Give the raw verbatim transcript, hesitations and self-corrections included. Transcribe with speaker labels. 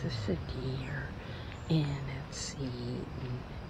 Speaker 1: this is a deer in its seat, and